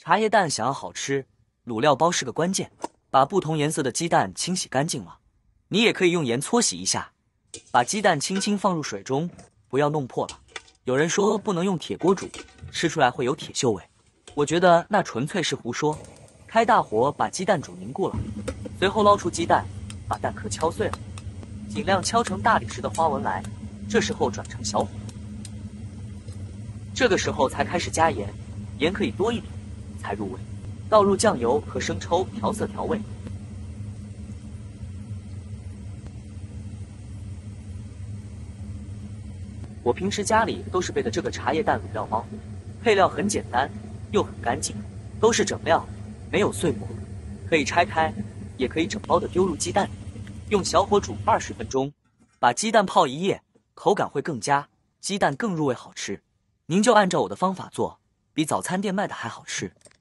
茶叶蛋想要好吃，卤料包是个关键。把不同颜色的鸡蛋清洗干净了，你也可以用盐搓洗一下。把鸡蛋轻轻放入水中，不要弄破了。有人说不能用铁锅煮，吃出来会有铁锈味。我觉得那纯粹是胡说。开大火把鸡蛋煮凝固了，随后捞出鸡蛋，把蛋壳敲碎了，尽量敲成大理石的花纹来。这时候转成小火，这个时候才开始加盐，盐可以多一点才入味。倒入酱油和生抽调色调味。我平时家里都是备的这个茶叶蛋卤料包，配料很简单又很干净，都是整料，没有碎末，可以拆开，也可以整包的丢入鸡蛋里，用小火煮20分钟，把鸡蛋泡一夜，口感会更佳，鸡蛋更入味好吃。您就按照我的方法做，比早餐店卖的还好吃。